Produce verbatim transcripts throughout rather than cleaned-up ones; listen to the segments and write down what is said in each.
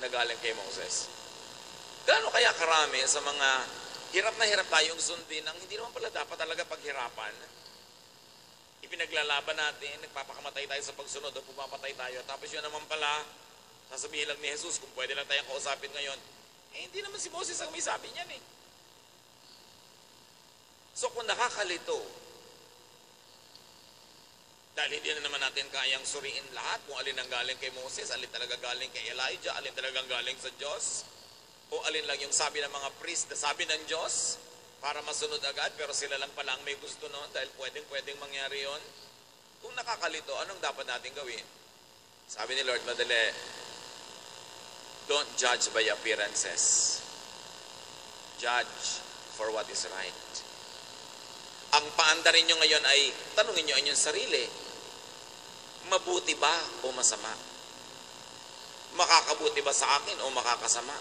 na galing kay Moses. Gaano kaya karami sa mga hirap na hirap tayong sundin ang hindi naman pala dapat talaga paghirapan? Ipinaglalaban natin, nagpapakamatay tayo sa pagsunod o pumapatay tayo. Tapos yun naman pala, sasabihin lang ni Jesus, kung pwede lang tayong kausapin ngayon, eh hindi naman si Moses ang may sabi niyan eh. So kung nakakalito, dahil hindi na naman natin kayang suriin lahat kung alin ang galing kay Moses, alin talaga galing kay Elijah, alin talagang galing sa Diyos, o alin lang yung sabi ng mga priest na sabi ng Diyos para masunod agad, pero sila lang pala ang may gusto noon dahil pwedeng-pwedeng mangyari yon. Kung nakakalito, anong dapat natin gawin? Sabi ni Lord, madali, don't judge by appearances. Judge for what is right. Ang paandarin nyo ngayon ay, tanungin nyo ang inyong sarili, mabuti ba o masama? Makakabuti ba sa akin o makakasama?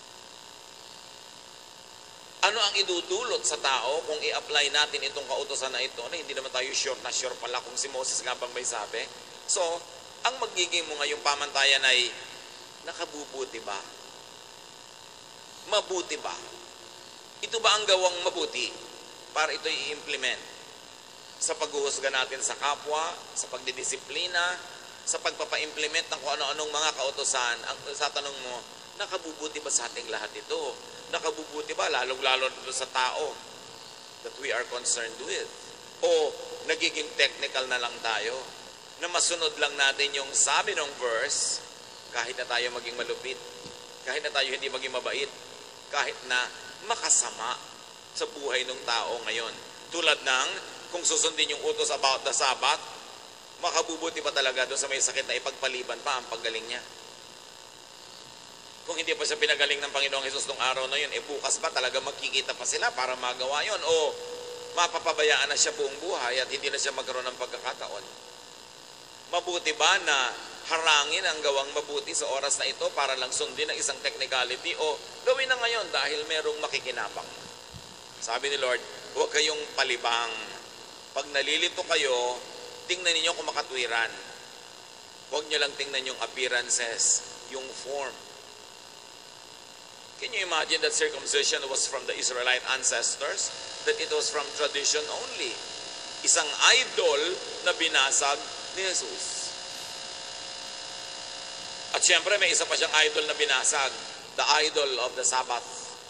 Ano ang idudulot sa tao kung i-apply natin itong kautosan na ito na hindi naman tayo sure na sure pala kung si Moses nga bang may sabi? So, ang magiging mo ngayong pamantayan ay, nakabubuti ba? Mabuti ba? Ito ba ang gawang mabuti para ito i-implement sa paghuhusga natin sa kapwa, sa pagdidisiplina, sa pagpapa-implement ng kung ano-anong mga kautosan? Ang sa tanong mo, nakabubuti ba sa ating lahat ito? Nakabubuti ba lalong-lalo sa tao that we are concerned with? O nagiging technical na lang tayo na masunod lang natin yung sabi ng verse kahit na tayo maging malupit, kahit na tayo hindi maging mabait, kahit na makasama sa buhay ng tao ngayon. Tulad ng kung susundin yung utos about the Sabbath, makabubuti pa talaga doon sa may sakit na ipagpaliban pa ang paggaling niya. Kung hindi pa siya pinagaling ng Panginoong Hesus nung araw na yun, eh bukas ba talaga magkikita pa sila para magawa yun? O mapapabayaan na siya buong buhay at hindi na siya magkaroon ng pagkakataon? Mabuti ba na harangin ang gawang mabuti sa oras na ito para lang sundin ang isang technicality? O gawin na ngayon dahil merong makikinabang? Sabi ni Lord, huwag kayong palibang. Pag nalilito kayo, tingnan ninyo kung makatwiran. Huwag nyo lang tingnan yung appearances, yung form. Can you imagine that circumcision was from the Israelite ancestors? That it was from tradition only. Isang idol na binasag ni Jesus. At syempre may isa pa siyang idol na binasag. The idol of the Sabbath.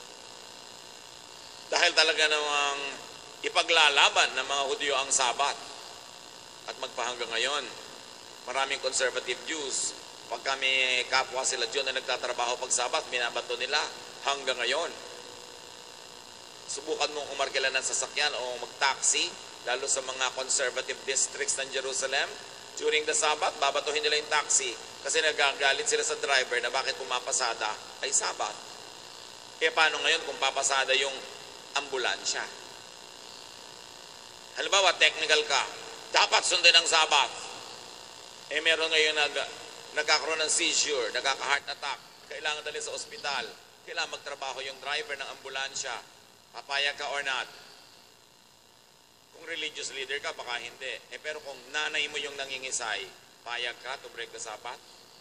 Dahil talaga namang ipaglalaban ng mga Hudyo ang Sabbath. At magpahanggang ngayon, maraming conservative Jews, pag kami kapwa sila Diyon na nagtatrabaho pag Sabat, binabato nila hanggang ngayon. Subukan mong umarkila ng sasakyan o mag-taxi, lalo sa mga conservative districts ng Jerusalem. During the Sabat, babatuhin nila yung taxi kasi nagagalit sila sa driver na bakit pumapasada ay Sabat. E paano ngayon kung papasada yung ambulansya? Halimbawa, technical ka, dapat sundin ang Sabat. Eh meron ngayon nag nagkakaroon ng seizure, nagkaka-heart attack, kailangan dali sa ospital, kailangan magtrabaho yung driver ng ambulansya, papayag ka or not? Kung religious leader ka, baka hindi. Eh pero kung nanay mo yung nangingisay, payag ka to break the Sabbath?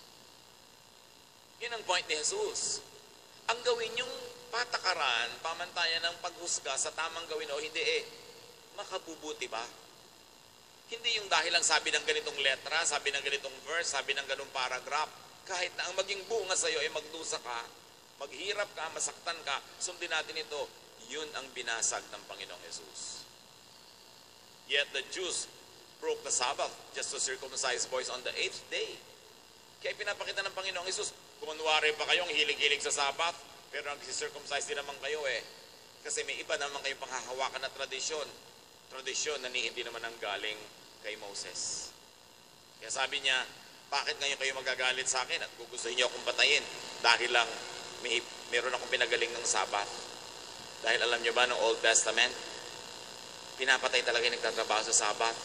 Yun ang point ni Jesus. Ang gawin yung patakaran, pamantayan ng paghusga sa tamang gawin o hindi eh, makabubuti ba? Hindi yung dahil lang sabi ng ganitong letra, sabi ng ganitong verse, sabi ng ganitong paragraph. Kahit na ang maging bunga sa iyo ay magdusa ka, maghirap ka, masaktan ka, sundin natin ito. Yun ang binasag ng Panginoong Jesus. Yet the Jews broke the Sabbath just to circumcise boys on the eighth day. Kaya pinapakita ng Panginoong Jesus, kumanwari pa kayong hilig-hilig sa Sabbath, pero nag-circumcise din naman kayo eh. Kasi may iba naman kayong panghahawakan na tradisyon. Tradisyon na hindi naman ang galing kay Moses. Kaya sabi niya, bakit ngayon kayo magagalit sa akin at gugustuhin niyo akong patayin? Dahil lang may, meron akong pinagaling ng Sabat. Dahil alam niyo ba, ng Old Testament, pinapatay talaga yung nagtatrabaho sa Sabat.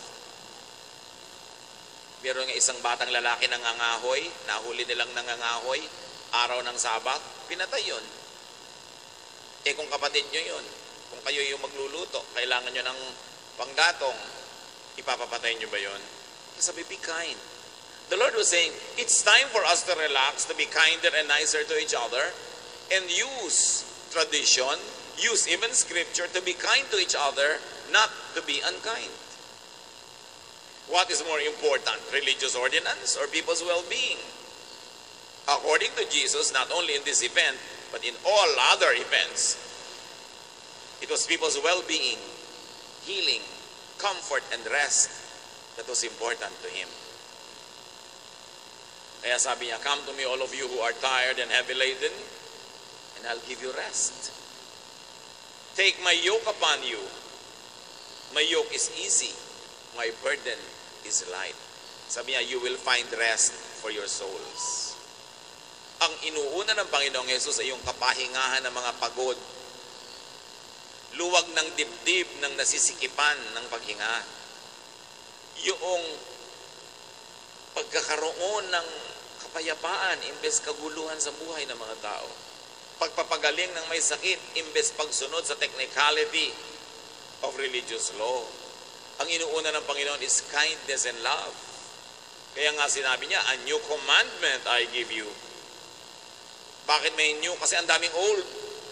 Meron nga isang batang lalaki nangangahoy, nahuli nilang nangangahoy, araw ng Sabat, pinatay yun. Eh kung kapatid niyo yun, kung kayo yung magluluto, kailangan nyo ng panggatong, ipapapatay nyo ba yun? Sabi, be kind. The Lord was saying, it's time for us to relax, to be kinder and nicer to each other, and use tradition, use even scripture to be kind to each other, not to be unkind. What is more important, religious ordinance or people's well-being? According to Jesus, not only in this event, but in all other events, it was people's well-being, healing, comfort, and rest that was important to Him. Kaya sabi niya, come to me all of you who are tired and heavy laden, and I'll give you rest. Take my yoke upon you. My yoke is easy. My burden is light. Sabi niya, you will find rest for your souls. Ang inuuna ng Panginoong Yesus ay yung kapahingahan ng mga pagod. Luwag ng dibdib ng nasisikipan ng paghinga. Yung pagkakaroon ng kapayapaan imbes kaguluhan sa buhay ng mga tao. Pagpapagaling ng may sakit imbes pagsunod sa technicality of religious law. Ang inuuna ng Panginoon is kindness and love. Kaya nga sinabi niya, a new commandment I give you. Bakit may new? Kasi ang daming old.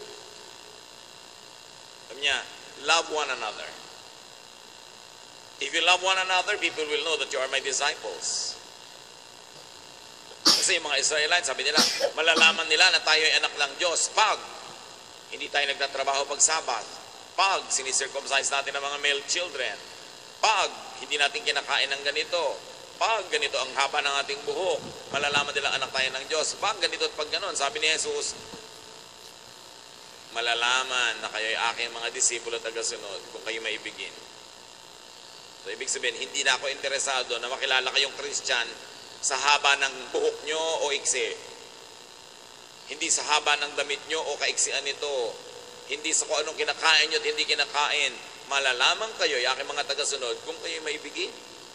Sabi niya, love one another. If you love one another, people will know that you are my disciples. Kasi yung mga Israelites, sabi nila, malalaman nila na tayo ay anak ng Diyos pag hindi tayo nagtatrabaho pag Sabat, pag sinicircumcise natin ang mga male children, pag hindi natin kinakain ng ganito, pag ganito ang haba ng ating buhok, malalaman nila anak tayo ng Diyos. Pag ganito at pag ganon, sabi ni Jesus, malalaman na kayo ay aking mga disipulo at tagasunod kung kayo maibigin. So, ibig sabihin, hindi na ako interesado na makilala kayong Christian sa haba ng buhok nyo o iksi. Hindi sa haba ng damit nyo o kaiksian nito. Hindi sa kung anong kinakain nyo at hindi kinakain. Malalaman kayo, ay aking mga tagasunod, kung kayo maibigin.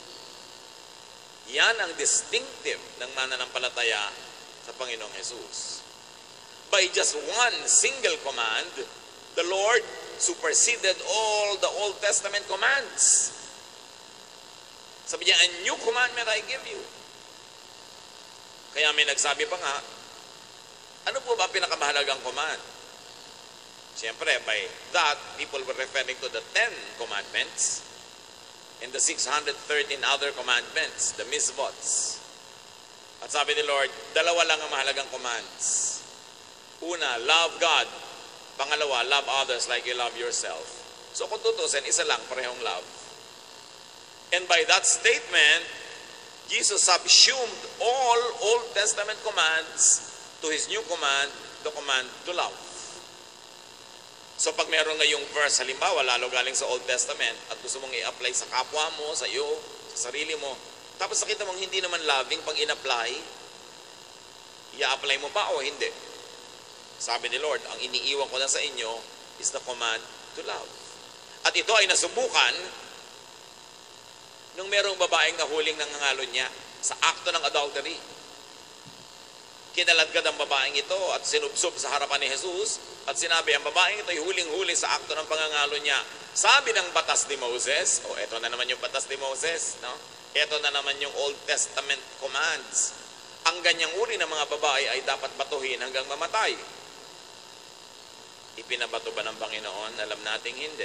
Yan ang distinctive ng mananampalataya sa Panginoong Jesus. By just one single command, the Lord superseded all the Old Testament commands. Sabi niya, a new commandment I give you. Kaya may nagsabi pa nga, ano po ba pinakamahalagang command? Siyempre, by that, people were referring to the Ten Commandments and the six hundred thirteen other commandments, the misbots. At sabi ni Lord, dalawa lang ang mahalagang commands. Una, love God. Pangalawa, love others like you love yourself. So kung tutusin, isa lang, parehong love. And by that statement, Jesus subsumed all Old Testament commands to His new command, the command to love. So pag meron ngayong verse, halimbawa, lalo galing sa Old Testament, at gusto mong i-apply sa kapwa mo, sa iyo, sa sarili mo, tapos nakita mong hindi naman loving, pag in-apply, i-apply mo ba o hindi? Sabi ni Lord, ang iniiwan ko na sa inyo is the command to love. At ito ay nasubukan nung merong babaeng nahuling ng ngalo niya sa akto ng adultery. Kinaladkad ang babaeng ito at sinubsob sa harapan ni Jesus at sinabi, ang babaeng ito ay huling-huli sa akto ng pangangalo niya. Sabi ng batas ni Moses, o oh, eto na naman yung batas ni Moses, no? Eto na naman yung Old Testament commands. Ang ganyang uri ng mga babae ay dapat batuhin hanggang mamatay. Ipinabato ba ng Panginoon? Alam nating hindi.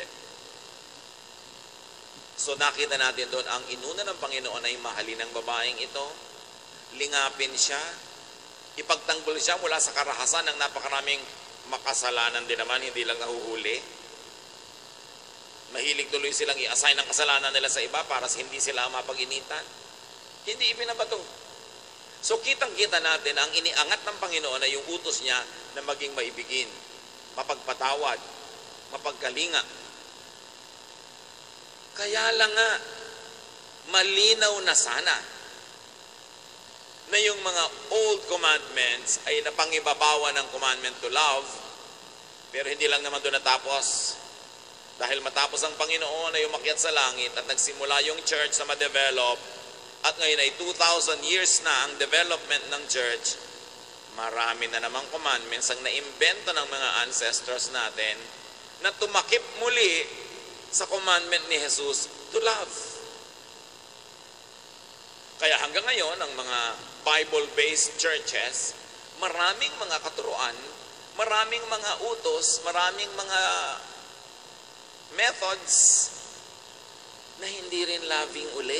So nakita natin doon, ang inuna ng Panginoon ay mahalin ng babaeng ito, lingapin siya, ipagtanggol siya mula sa karahasan ng napakaraming makasalanan din naman, hindi lang nahuhuli. Mahilig tuloy silang i-assign ang kasalanan nila sa iba para hindi sila mapag-initan. Hindi ipinabato. So kitang-kita natin, ang iniangat ng Panginoon ay yung utos niya na maging maibigin, mapagpatawad, mapagkalinga. Kaya lang nga, malinaw na sana na yung mga old commandments ay napangibabawa ng commandment to love, pero hindi lang naman doon natapos. Dahil matapos ang Panginoon ay umakyat sa langit at nagsimula yung church na ma-develop, at ngayon ay two thousand years na ang development ng church, marami na namang commandments ang naimbento ng mga ancestors natin na tumakip muli sa commandment ni Jesus to love. Kaya hanggang ngayon, ang mga Bible-based churches, maraming mga katuruan, maraming mga utos, maraming mga methods na hindi rin loving uli.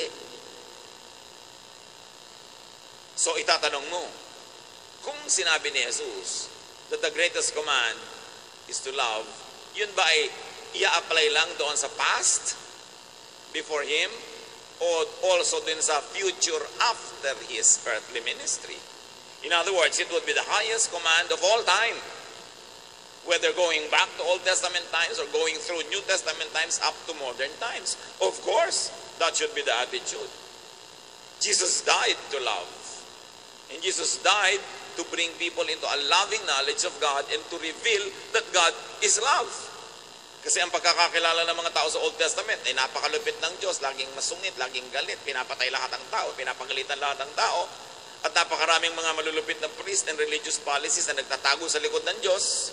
So itatanong mo, kung sinabi ni Jesus that the greatest command is to love, yun ba ay i-apply lang doon sa past, before Him, o also din sa future after His earthly ministry? In other words, it would be the highest command of all time. Whether going back to Old Testament times or going through New Testament times up to modern times. Of course, that should be the attitude. Jesus died to love. And Jesus died to bring people into a loving knowledge of God and to reveal that God is love. Kasi ang pagkakakilala ng mga tao sa Old Testament ay napakalupit ng Diyos, laging masungit, laging galit, pinapatay lahat ng tao, pinapagalitan lahat ng tao, at napakaraming mga malulupit na priest and religious policies na nagtatago sa likod ng Diyos.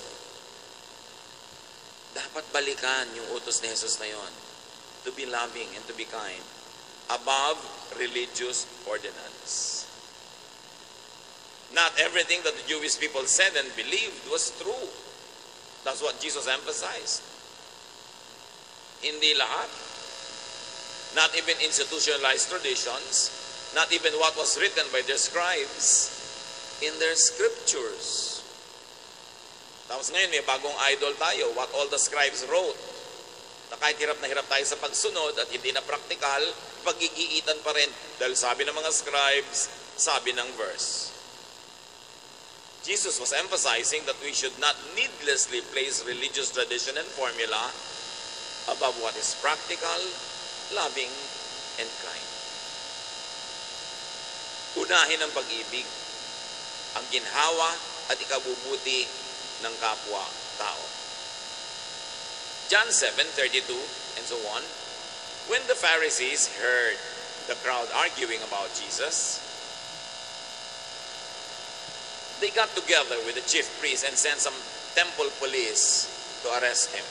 Dapat balikan yung utos ni Jesus na yon, to be loving and to be kind, above religious ordinance. Not everything that the Jewish people said and believed was true. That's what Jesus emphasized. Hindi lahat. Not even institutionalized traditions, not even what was written by their scribes in their scriptures. Tapos ngayon may bagong idol tayo, what all the scribes wrote. Na kahit hirap na hirap tayo sa pagsunod at hindi na praktikal, pag-iitan pa rin. Dahil sabi ng mga scribes, sabi ng verse. Jesus was emphasizing that we should not needlessly place religious tradition and formula above what is practical, loving, and kind. Unahin ang pag-ibig, ang ginhawa at ikabubuti ng kapwa-tao. John seven thirty-two and so on. When the Pharisees heard the crowd arguing about Jesus, they got together with the chief priests and sent some temple police to arrest him.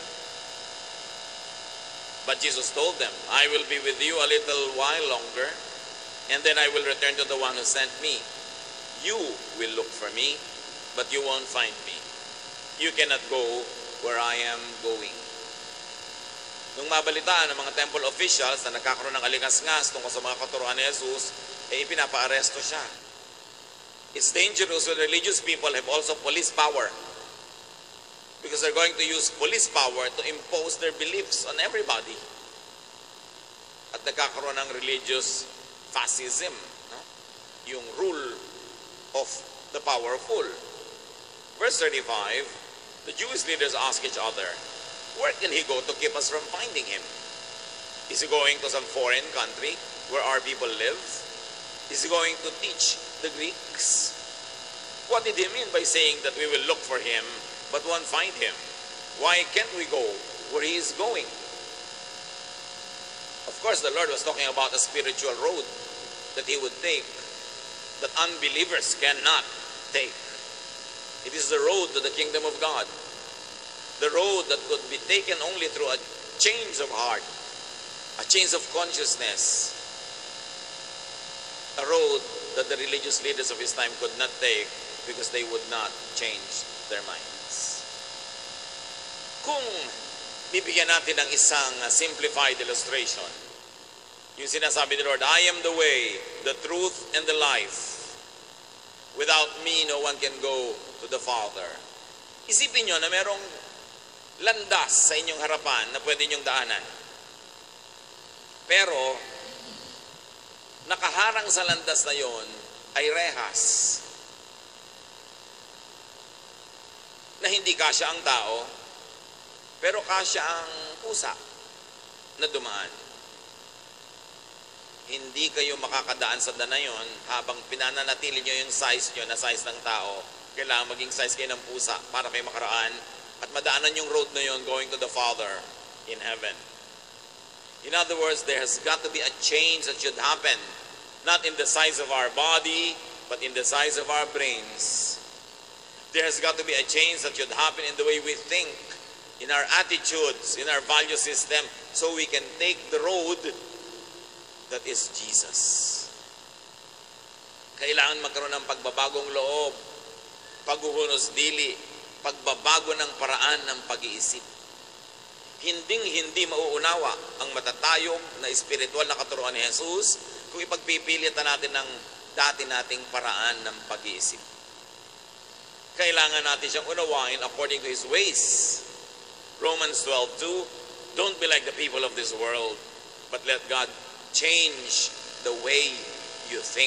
But Jesus told them, I will be with you a little while longer, and then I will return to the one who sent me. You will look for me, but you won't find me. You cannot go where I am going. Nung mabalitaan ng mga temple officials na nagkakaroon ng alikas-ngas tungkol sa mga katuruan ni Jesus, eh ipinapa-aresto siya. It's dangerous when religious people have also police power, because they're going to use police power to impose their beliefs on everybody. At nagkakaroon ng religious fascism, no? Yung rule of the powerful. Verse thirty-five, the Jewish leaders ask each other, where can he go to keep us from finding him? Is he going to some foreign country where our people live? Is he going to teach the Greeks? What did he mean by saying that we will look for him but won't find him? Why can't we go where he is going? Of course, the Lord was talking about a spiritual road that he would take that unbelievers cannot take. It is the road to the kingdom of God. The road that could be taken only through a change of heart, a change of consciousness. A road that the religious leaders of his time could not take because they would not change their minds. Kung bibigyan natin ng isang simplified illustration, yung sinasabi ni Lord, I am the way, the truth, and the life. Without me, no one can go to the Father. Isipin nyo na merong landas sa inyong harapan na pwede nyong daanan. Pero, nakaharang sa landas na yon ay rehas na hindi kasya ang tao, pero kasya ang pusa na dumaan. Hindi kayo makakadaan sa daan na yon habang pinananatili nyo yung size nyo na size ng tao. Kailangan maging size kayo ng pusa para kayo makaraan at madaanan yung road na yon going to the Father in heaven. In other words, there has got to be a change that should happen, not in the size of our body, but in the size of our brains. There has got to be a change that should happen in the way we think, in our attitudes, in our value system, so we can take the road that is Jesus. Kailangan magkaroon ng pagbabagong loob, paghuhunos dili, pagbabago ng paraan ng pag-iisip. Hinding-hindi mauunawa ang matatayog na espiritual na katuruan ni Jesus kung ipagpipilitan natin ng dati nating paraan ng pag-iisip. Kailangan natin siyang unawain according to His ways. Romans twelve two, don't be like the people of this world, but let God change the way you think.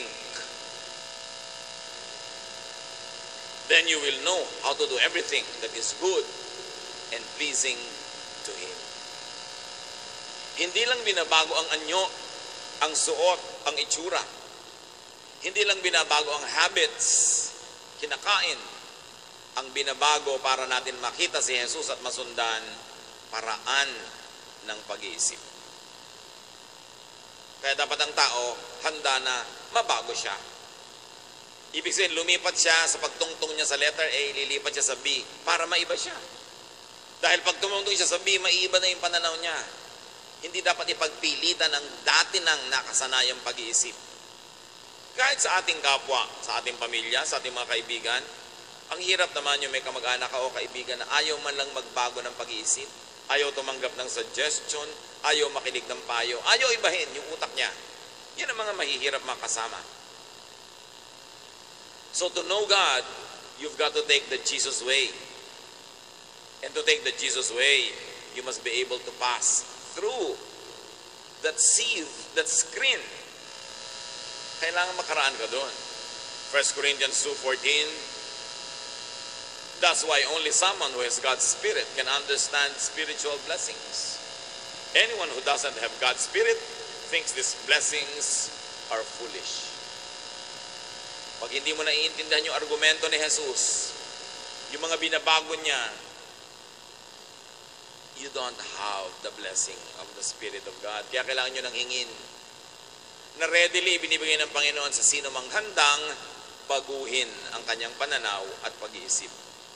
Then you will know how to do everything that is good and pleasing to Him. Hindi lang binabago ang anyo, ang suot, ang itsura. Hindi lang binabago ang habits, kinakain. Ang binabago para natin makita si Jesus at masundan, paraan ng pag-iisip. Kaya dapat ang tao handa na mabago siya. Ibig sabihin, lumipat siya sa pagtungtong niya sa letter A, lilipat siya sa B para maiba siya. Dahil pag tumungtong siya sa B, maiiba na yung pananaw niya. Hindi dapat ipagpilitan ang dati ng nakasanayang pag-iisip. Kahit sa ating kapwa, sa ating pamilya, sa ating mga kaibigan, ang hirap naman yung may kamag-anak ka o kaibigan na ayaw man lang magbago ng pag-iisip, ayaw tumanggap ng suggestion, ayaw makinig ng payo, ayaw ibahin yung utak niya. Yan ang mga mahihirap makasama. So to know God, you've got to take the Jesus way. And to take the Jesus way, you must be able to pass through that sieve, that screen. Kailangan makaraan ka doon. First Corinthians two fourteen, that's why only someone who has God's Spirit can understand spiritual blessings. Anyone who doesn't have God's Spirit thinks these blessings are foolish. Pag hindi mo naiintindihan yung argumento ni Jesus, yung mga binabago niya, you don't have the blessing of the Spirit of God. Kaya kailangan nyo nang hingin na readily binibigay ng Panginoon sa sino mang handang baguhin ang kanyang pananaw at pag-iisip.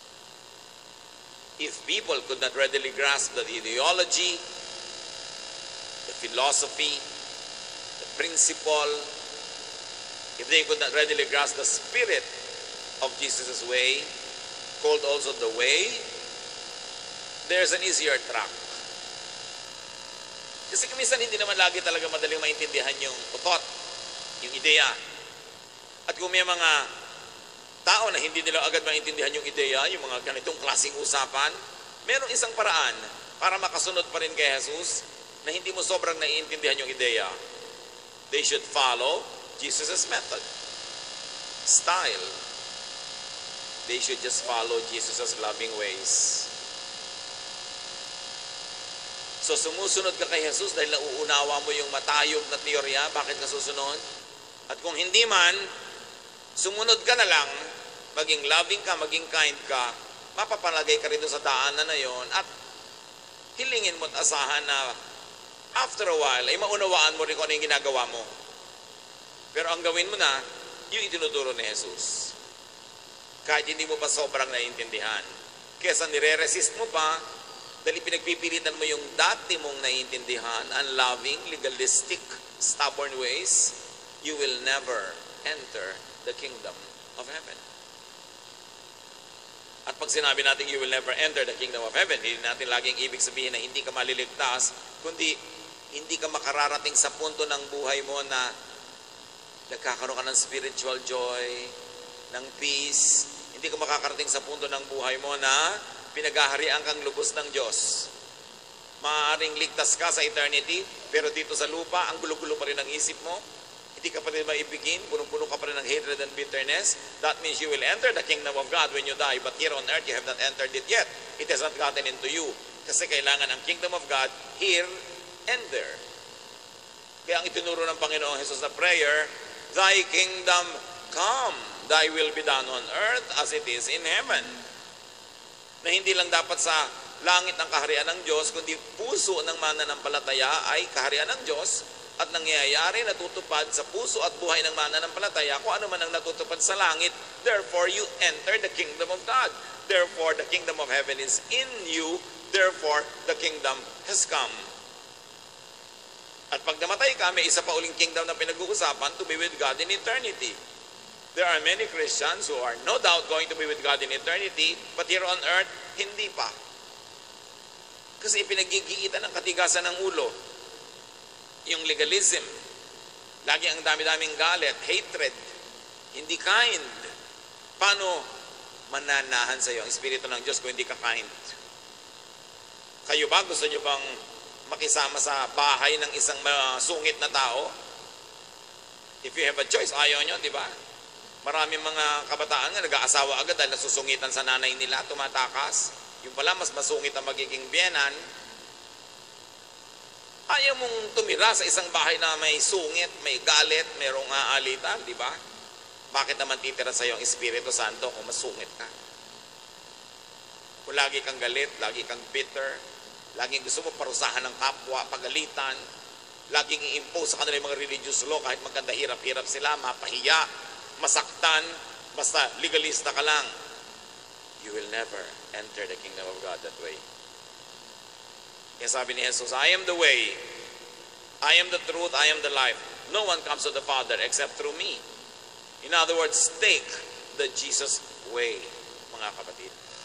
If people could not readily grasp the ideology, the philosophy, the principle, if they could not readily grasp the spirit of Jesus' way, called also the way, there's an easier track. Kasi minsan hindi naman lagi talaga madaling maintindihan yung utot, yung ideya. At kung may mga tao na hindi nila agad maintindihan yung ideya, yung mga ganitong klaseng usapan, merong isang paraan para makasunod pa rin kay Jesus na hindi mo sobrang naiintindihan yung ideya. They should follow Jesus' method, style. They should just follow Jesus' loving ways. So sumusunod ka kay Jesus dahil nauunawa mo yung matayog na teorya, bakit ka susunod? At kung hindi man, sumunod ka na lang, maging loving ka, maging kind ka, mapapalagay ka rin doon sa daanan na yon at hilingin mo at asahan na after a while, ay maunawaan mo rin kung ano yung ginagawa mo. Pero ang gawin mo na, yung itinuturo ni Jesus. Kahit hindi mo pa sobrang naiintindihan. Kesa nire-resist mo pa, dahil pinagpipilitan mo yung dati mong naiintindihan, unloving, legalistic, stubborn ways, you will never enter the kingdom of heaven. At pag sinabi natin you will never enter the kingdom of heaven, hindi natin laging ibig sabihin na hindi ka maliligtas, kundi hindi ka makararating sa punto ng buhay mo na nagkakaroon ka ng spiritual joy, ng peace. Hindi ka makakarating sa punto ng buhay mo na pinagaharian kang lubos ng Diyos. Maaaring ligtas ka sa eternity, pero dito sa lupa, ang gulo-gulo pa rin ang isip mo. Hindi ka pa rin maibigin, punong-puno ka pa rin ng hatred and bitterness. That means you will enter the kingdom of God when you die. But here on earth, you have not entered it yet. It has not gotten into you. Kasi kailangan ang kingdom of God here and there. Kaya ang itinuro ng Panginoong Jesus na prayer, Thy kingdom come, Thy will be done on earth as it is in heaven. Na hindi lang dapat sa langit ang kaharian ng Diyos, kundi puso ng mananampalataya ay kaharian ng Diyos at nangyayari, natutupad sa puso at buhay ng mananampalataya kung ano man ang natutupad sa langit. Therefore, you enter the kingdom of God. Therefore, the kingdom of heaven is in you. Therefore, the kingdom has come. At pag namatay ka, may isa pa uling kingdom na pinag-uusapan, to be with God in eternity. There are many Christians who are no doubt going to be with God in eternity, but here on earth, hindi pa. Kasi ipinagigiitan ng katigasan ng ulo. Yung legalism. Lagi ang dami-daming galit, hatred, hindi kind. Paano mananahan sa iyo ang Espiritu ng Diyos kung hindi ka kind? Kayo ba, gusto nyo bang makisama sa bahay ng isang masungit na tao? If you have a choice, ayaw nyo, di ba? Maraming mga kabataan nga nag-aasawa agad dahil nasusungitan sa nanay nila, tumatakas. Yung pala, mas masungit ang magiging biyenan. Ayaw mong tumira sa isang bahay na may sungit, may galit, mayroong aalitan, di ba? Bakit naman titira sa iyo ang Espiritu Santo kung masungit ka? Kung lagi kang galit, lagi kang bitter, laging gusto mo parusahan ng kapwa, pagalitan, laging i-impose sa kanila yung mga religious law kahit maganda hirap-hirap sila, mapahiya, masaktan, basta legalista ka lang, you will never enter the kingdom of God that way. Kaya sabi ni Jesus, I am the way, I am the truth, I am the life. No one comes to the Father except through me. In other words, take the Jesus way, mga kapatid.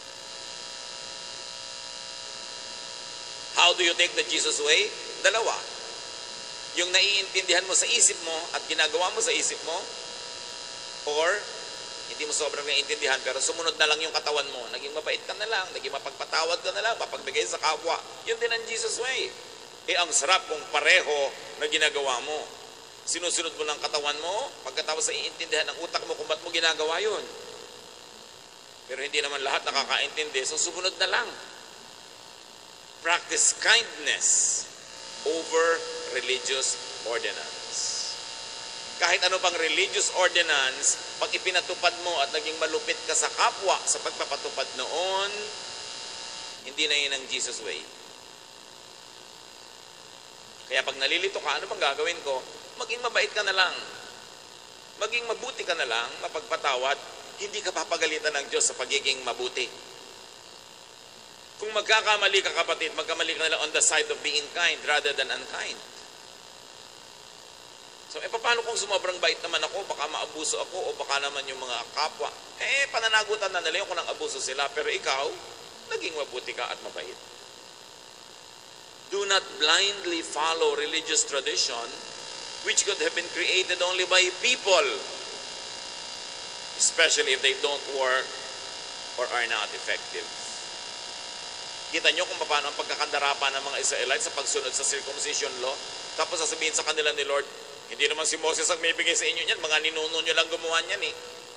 How do you take the Jesus way? Dalawa. Yung naiintindihan mo sa isip mo at ginagawa mo sa isip mo, or hindi mo sobrang naiintindihan pero sumunod na lang yung katawan mo. Naging mabait ka na lang, naging mapagpatawad ka na lang, mapagbigay sa kapwa. Yun din ang Jesus way. Eh ang sarap kung pareho na ginagawa mo. Sinusunod mo ng katawan mo, pagkatapos sa iintindihan ng utak mo kung ba't mo ginagawa yun. Pero hindi naman lahat nakakaintindi, so sumunod na lang. Practice kindness over religious ordinance. Kahit ano pang religious ordinance, pag ipinatupad mo at naging malupit ka sa kapwa sa pagpapatupad noon, hindi na yun ang Jesus way. Kaya pag nalilito ka, ano bang gagawin ko? Maging mabait ka na lang. Maging mabuti ka na lang, mapagpatawad, hindi ka papagalitan ng Diyos sa pagiging mabuti. Kung magkakamali ka kapatid, magkamali ka na lang on the side of being kind rather than unkind. So, eh, paano kung sumabrang bait naman ako, baka maabuso ako, o baka naman yung mga kapwa. Eh, pananagutan na nila yung kung nang abuso sila, pero ikaw, naging mabuti ka at mabait. Do not blindly follow religious tradition, which could have been created only by people, especially if they don't work or are not effective. Kita nyo kung paano ang pagkakandarapan ng mga Israelites sa pagsunod sa circumcision law, tapos sasabihin sa kanila ni Lord, hindi naman si Moses ang may bigay sa inyo niyan, mga ninuno nyo lang gumawa niyan eh.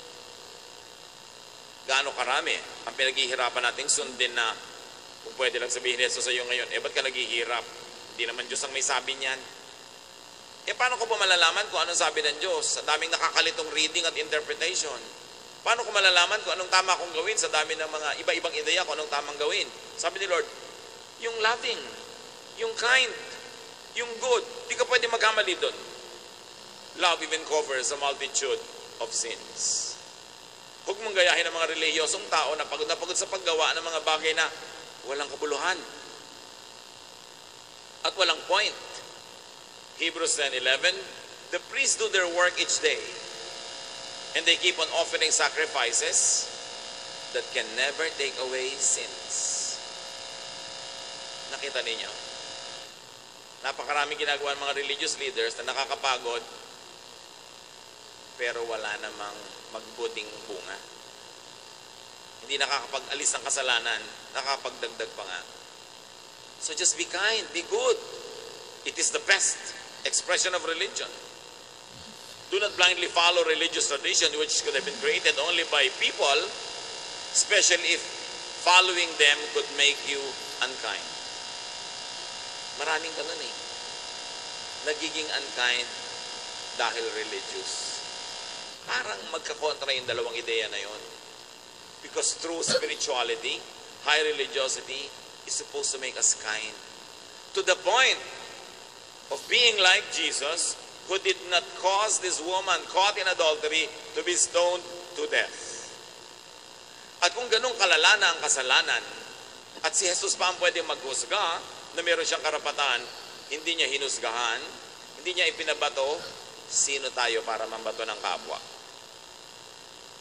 Gaano karami ang pinaghihirapan nating sundin na, kung pwede lang sabihin Yesus sa iyo ngayon, eh ba't ka naghihirap? Hindi naman Diyos ang may sabi niyan. Eh paano ko pa malalaman kung anong sabi ng Diyos? Sa daming nakakalitong reading at interpretation. Paano ko malalaman kung anong tama kong gawin sa dami ng mga iba-ibang ideya kung anong tamang gawin? Sabi ni Lord, yung loving, yung kind, yung good, di ka pwede magkamali doon. Love even covers a multitude of sins. Huwag mong gayahin ng mga reliyosong tao na pagod na pagod sa paggawa ng mga bagay na walang kabuluhan at walang point. Hebrews ten eleven, the priests do their work each day and they keep on offering sacrifices that can never take away sins. Nakita ninyo? Napakarami ginagawa ng mga religious leaders na nakakapagod pero wala namang magbuting bunga. Hindi nakakapag-alis ng kasalanan, nakakapagdagdag pa nga. So just be kind, be good. It is the best expression of religion. Do not blindly follow religious tradition which could have been created only by people, especially if following them could make you unkind. Maraming ganun eh. Nagiging unkind dahil religious. Parang magkakontra yung dalawang ideya na yon. Because true spirituality, high religiosity, is supposed to make us kind. To the point of being like Jesus, who did not cause this woman caught in adultery to be stoned to death. At kung ganun kalala na ang kasalanan, at si Jesus pa ang pwedeng maghusga, na meron siyang karapatan, hindi niya hinusgahan, hindi niya ipinabato, sino tayo para mambato ng kapwa?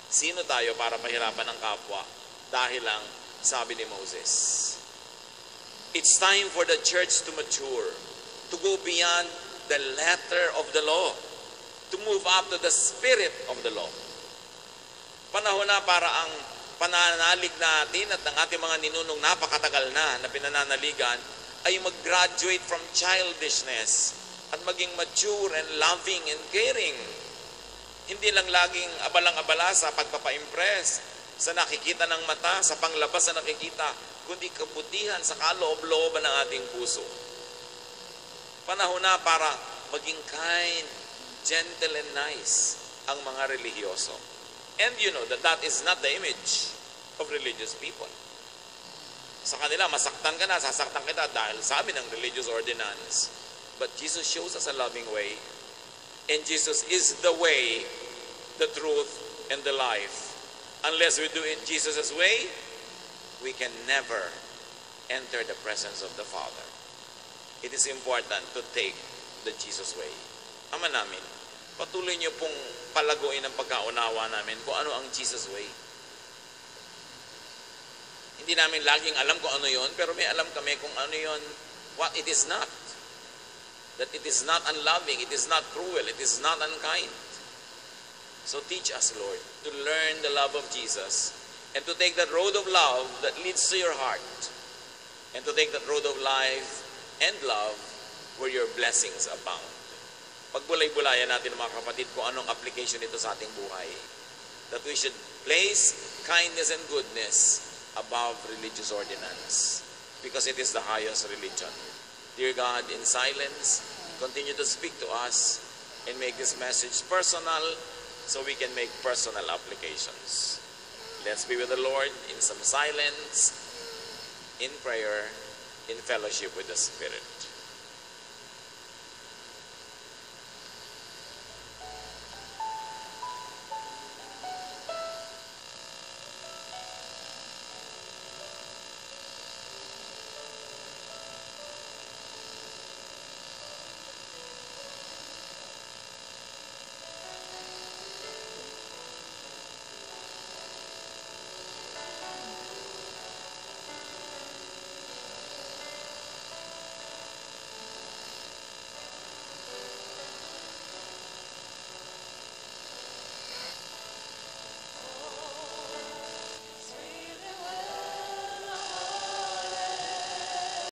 Sino tayo para pahirapan ng kapwa? Dahil lang sabi ni Moses, it's time for the church to mature, to go beyond the letter of the law, to move up to the spirit of the law. Panahon na para ang pananalig natin at ng ating mga ninunong napakatagal na na pinananaligan ay mag-graduate from childishness at maging mature and loving and caring. Hindi lang laging abalang-abala sa pagpapa-impress, sa nakikita ng mata, sa panglabas na nakikita, kundi kabutihan sa kaloob-looban ng ating puso. Panahon na para maging kind, gentle, and nice ang mga relihiyoso. And you know that that is not the image of religious people. Sa kanila, masaktan ka na, sasaktan kita dahil sabi ng religious ordinance. But Jesus shows us a loving way. And Jesus is the way, the truth, and the life. Unless we do it Jesus' way, we can never enter the presence of the Father. It is important to take the Jesus way. Ama namin, patuloy niyo pong palaguin ang pagkaunawa namin kung ano ang Jesus way. Hindi namin laging alam kung ano yon, pero may alam kami kung ano yon, what it is not. That it is not unloving, it is not cruel, it is not unkind. So teach us, Lord, to learn the love of Jesus and to take that road of love that leads to your heart and to take that road of life and love where your blessings abound. Pagbulay-bulayan natin mga kapatid kung anong application ito sa ating buhay. That we should place kindness and goodness above religious ordinance because it is the highest religion. Dear God, in silence, continue to speak to us and make this message personal so we can make personal applications. Let's be with the Lord in some silence, in prayer, in fellowship with the Spirit.